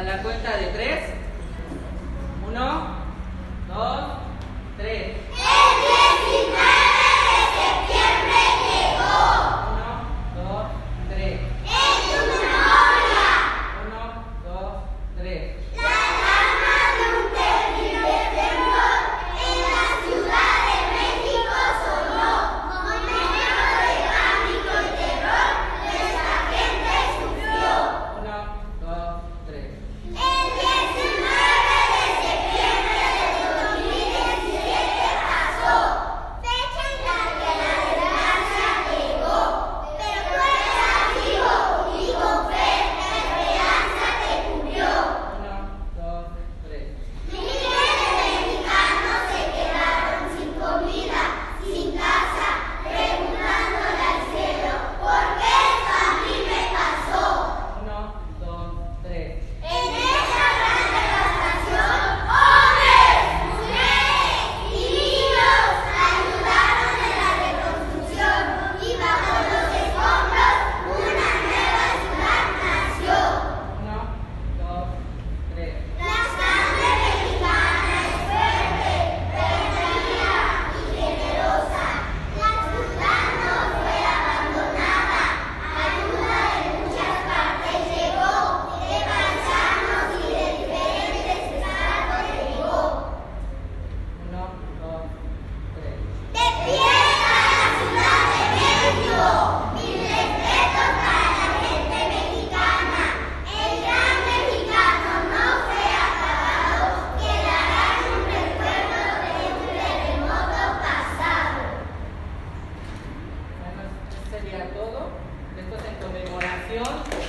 A la cuenta de 3. 1, 2, 3. El 19 de septiembre llegó. 1, 2, 3. En tu memoria. 1, 2, 3. La alarma de un terrible temblor en la Ciudad de México sonó. Momento de pánico y terror, nuestra gente sufrió. 1, 2, 3. El 19 de septiembre de 2017 pasó, fecha en la que la desgracia llegó. Pero tú estás vivo y con fe la esperanza te cubrió. 1, 2, 3. Miles de mexicanos se quedaron sin comida, sin casa, preguntándole al cielo, ¿por qué esto a mí me pasó? 1, 2, 3. En esa gran devastación, hombres, mujeres y niños ayudaron en la reconstrucción y bajo los escombros una nueva ciudad nació. 1, 2, 3. La sangre mexicana es fuerte, verdadera y generosa. La ciudad no fue abandonada. Ayuda de muchas partes llegó. De paisanos y de diferentes estados llegó. 1, 2, 3. ¡De pie a la Ciudad de México! Mis respetos para la gente mexicana. El gran mexicano no fue acabado. Quedará en un recuerdo de un terremoto pasado. Bueno, eso sería todo. Esto es en conmemoración